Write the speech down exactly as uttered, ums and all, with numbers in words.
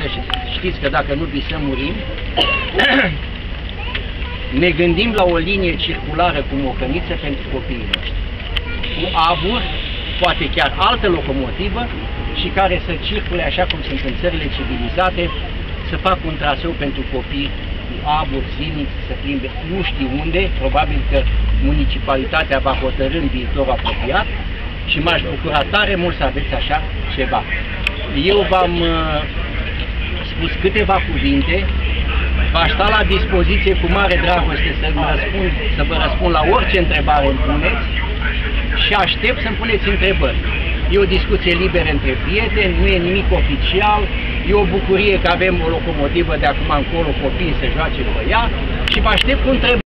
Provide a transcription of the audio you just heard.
știți că dacă nu visăm, murim. Ne gândim la o linie circulară cu mocăniță pentru copiii noștri, cu abur, poate chiar altă locomotivă, și care să circule așa cum sunt în țările civilizate, să facă un traseu pentru copii cu abur zilnic, să plimbe nu știu unde, probabil că municipalitatea va hotărî în viitor apropiat și m-aș bucura tare mult să aveți așa ceva. Eu v-am uh, spus câteva cuvinte, v-aș sta la dispoziție cu mare dragoste să, răspund, să vă răspund la orice întrebare îmi puneți și aștept să-mi puneți întrebări. E o discuție liberă între prieteni, nu e nimic oficial, e o bucurie că avem o locomotivă de acum încolo, copiii să joace pe ea și vă aștept cu întrebări.